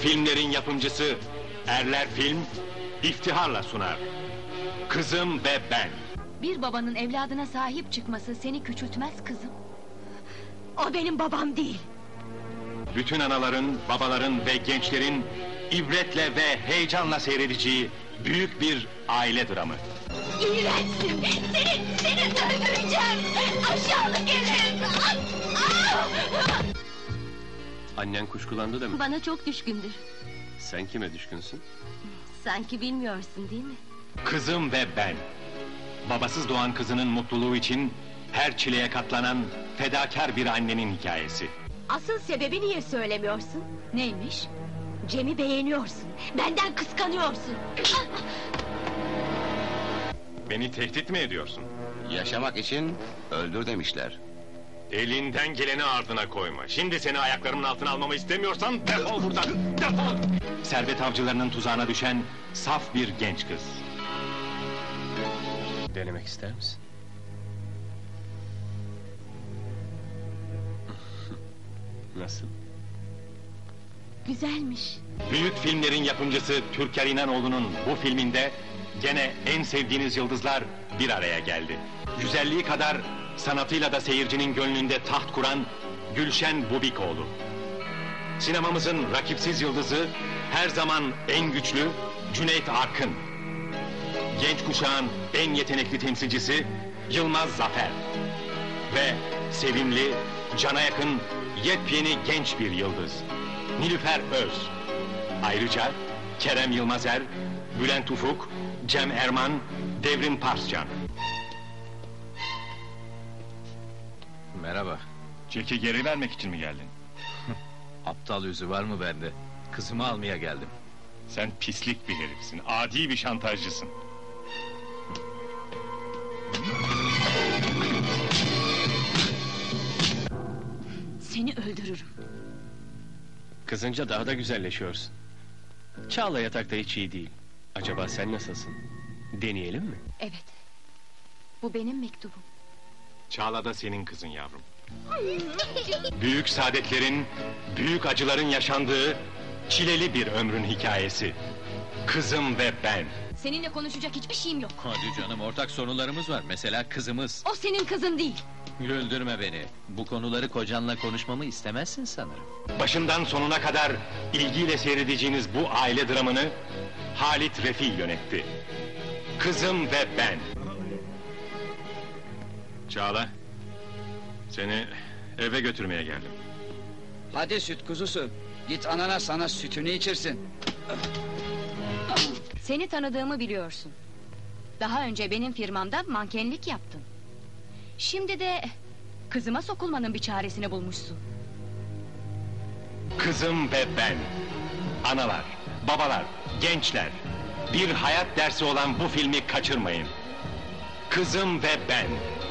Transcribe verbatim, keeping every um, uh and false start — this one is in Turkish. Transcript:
filmlerin yapımcısı Erler Film iftiharla sunar. Kızım ve Ben. Bir babanın evladına sahip çıkması seni küçültmez kızım. O benim babam değil. Bütün anaların, babaların ve gençlerin ibretle ve heyecanla seyredeceği büyük bir aile dramı. İğrençsin! Seni, seni öldüreceğim! Aşağılık herif! Ah! Ah! Annen kuşkulandı da mı? Bana çok düşkündür. Sen kime düşkünsün? Sanki bilmiyorsun değil mi? Kızım ve Ben. Babasız doğan kızının mutluluğu için her çileye katlanan fedakar bir annenin hikayesi. Asıl sebebi niye söylemiyorsun? Neymiş? Cem'i beğeniyorsun, benden kıskanıyorsun. Beni tehdit mi ediyorsun? Yaşamak için öldür demişler. Elinden geleni ardına koyma. Şimdi seni ayaklarımın altına almamı istemiyorsan defol buradan, defol! Servet avcılarının tuzağına düşen saf bir genç kız. Denemek ister misin? Nasıl? Güzelmiş. Büyük filmlerin yapımcısı Türker İnanoğlu'nun bu filminde gene en sevdiğiniz yıldızlar bir araya geldi. Güzelliği kadar sanatıyla da seyircinin gönlünde taht kuran Gülşen Bubikoğlu. Sinemamızın rakipsiz yıldızı, her zaman en güçlü Cüneyt Arkın. Genç kuşağın en yetenekli temsilcisi Yılmaz Zafer. Ve sevimli, cana yakın, yepyeni genç bir yıldız Nilüfer Öz. Ayrıca Kerem Yılmazer, Bülent Ufuk, Cem Erman, Devrim Parscan. Merhaba. Çeki geri vermek için mi geldin? Aptal yüzü var mı bende? Kızımı almaya geldim. Sen pislik bir herifsin, adi bir şantajcısın. Seni öldürürüm. Kızınca daha da güzelleşiyorsun. Çağla yatakta hiç iyi değil. Acaba sen nasılsın? Deneyelim mi? Evet. Bu benim mektubum. Çağla da senin kızın yavrum. Büyük saadetlerin, büyük acıların yaşandığı çileli bir ömrün hikayesi. Kızım ve Ben. Seninle konuşacak hiçbir şeyim yok. Hadi canım, ortak sorunlarımız var. Mesela kızımız. O senin kızın değil. Güldürme beni. Bu konuları kocanla konuşmamı istemezsin sanırım. Başından sonuna kadar ilgiyle seyredeceğiniz bu aile dramını Halit Refi yönetti. Kızım ve Ben. Çağla, seni eve götürmeye geldim. Hadi süt kuzusu, git anana sana sütünü içirsin. Seni tanıdığımı biliyorsun. Daha önce benim firmamda mankenlik yaptın. Şimdi de kızıma sokulmanın bir çaresini bulmuşsun. Kızım ve Ben. Analar, babalar, gençler. Bir hayat dersi olan bu filmi kaçırmayın. Kızım ve Ben.